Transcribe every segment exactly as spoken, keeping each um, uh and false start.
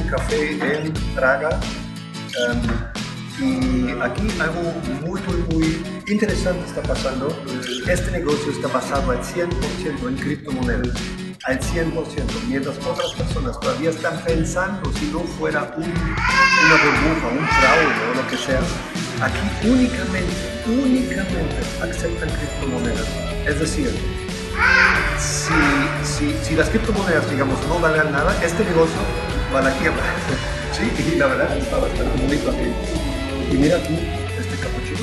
café en Praga. Um, y aquí algo muy, muy, muy interesante está pasando. Este negocio está basado al cien por ciento en criptomonedas, al cien por ciento, mientras otras personas todavía están pensando si no fuera un, una burbuja, un fraude o lo que sea. Aquí únicamente, únicamente aceptan criptomonedas. Es decir, si, si, si las criptomonedas, digamos, no valgan nada, este negocio va a la quiebra. Sí, y la verdad está bastante bonito aquí. Y mira tú, este capuchino,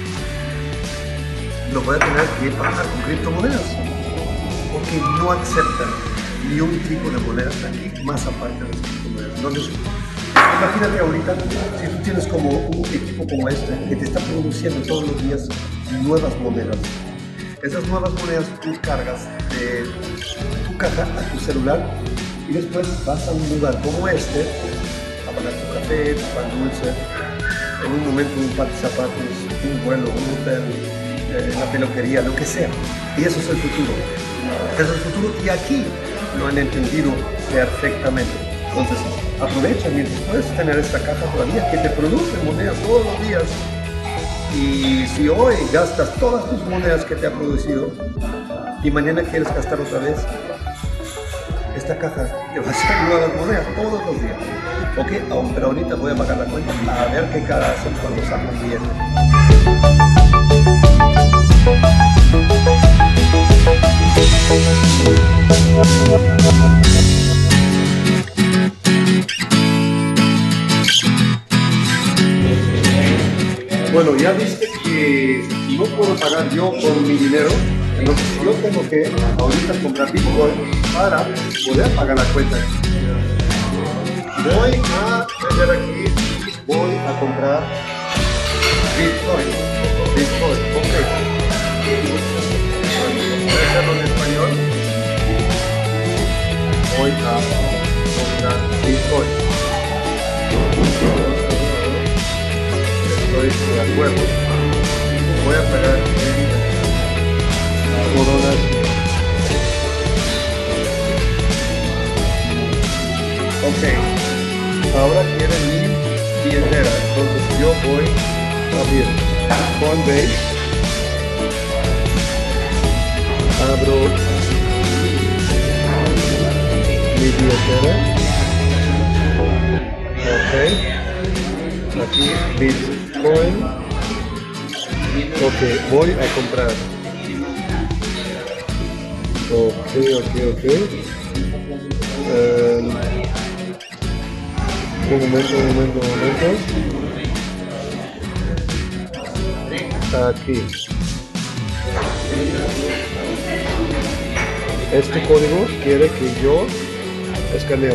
lo voy a tener que pagar con criptomonedas, porque no aceptan ni un tipo de monedas aquí, más aparte de las criptomonedas. Entonces, imagínate ahorita, si tú tienes como un equipo como este, que te está produciendo todos los días nuevas monedas. Esas nuevas monedas tú cargas de tu caja a tu celular y después vas a un lugar como este a pagar tu café, tu pan dulce, en un momento un par de zapatos, un vuelo, un hotel, eh, una peluquería, lo que sea. Y eso es el futuro. Eso es el futuro y aquí lo han entendido perfectamente. Entonces, aprovecha mientras puedes tener esta caja todavía que te produce monedas todos los días. Y si hoy gastas todas tus monedas que te ha producido y mañana quieres gastar otra vez, esta caja te va a hacer nuevas monedas todos los días. Ok, aún, pero ahorita voy a pagar la cuenta a ver qué cara hacen cuando sacan billete. Bueno, ya viste que no puedo pagar yo con mi dinero, entonces yo tengo que ahorita comprar Bitcoin para poder pagar la cuenta. Voy a vender aquí y voy a comprar Bitcoin. Bitcoin, ok. Voy a hacerlo en español. Voy a comprar Bitcoin. Estoy de acuerdo. Voy a pagar en coronas. Ok. Ahora quiere mi billetera, entonces yo voy a abrir Coinbase, abro mi billetera, ok, aquí Bitcoin, ok, voy a comprar, ok, ok, ok, um, un momento, un momento, un momento. Aquí. Este código quiere que yo escaneo.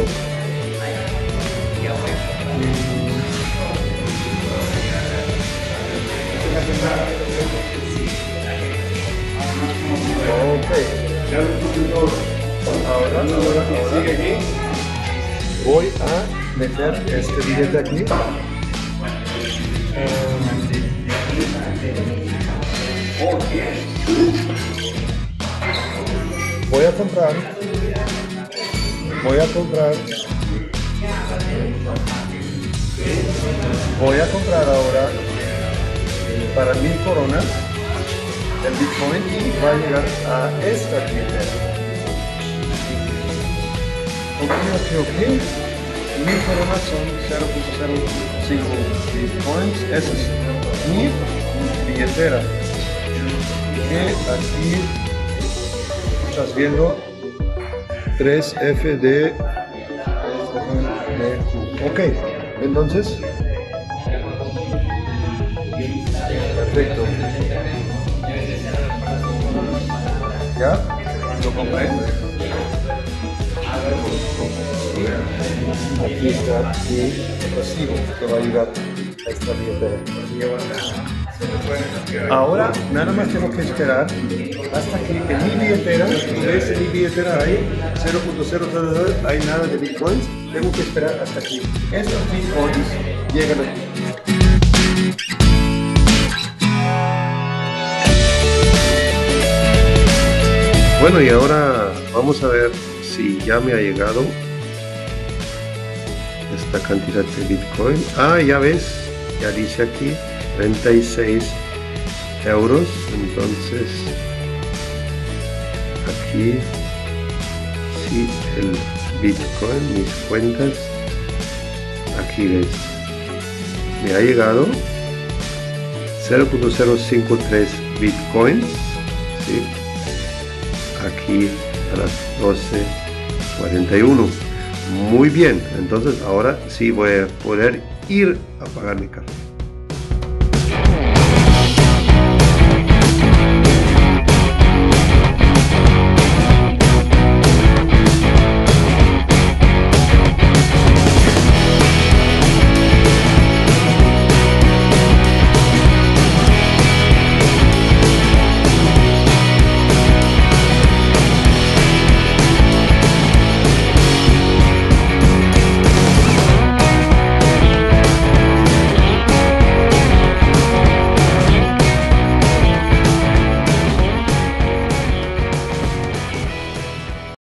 Ok. Ahora, ahora, ahora. Voy a meter este billete aquí. Voy a comprar. Voy a comprar. Voy a comprar ahora para mil coronas el Bitcoin y va a llegar a esta billetera. Ok, ok, ok. Mil coronas son cero punto cero cinco bitcoins. Esa es mi billetera. Que aquí estás viendo tres F D. Ok, entonces. Perfecto. ¿Ya? ¿Lo compré? Aquí está mi recibo que va a llegar a esta billetera. Ahora nada más tengo que esperar hasta que en mi billetera, ves en mi billetera hay cero punto cero cero cero, hay nada de bitcoins. Tengo que esperar hasta que estos bitcoins lleguen aquí. Bueno, y ahora vamos a ver si ya me ha llegado esta cantidad de Bitcoin. Ah, ya ves, ya dice aquí treinta y seis euros. Entonces aquí sí, el Bitcoin, mis cuentas, aquí ves, me ha llegado cero punto cero cinco tres Bitcoins, ¿sí? Aquí a las doce cuarenta y uno. Muy bien, entonces ahora sí voy a poder ir a pagar mi café.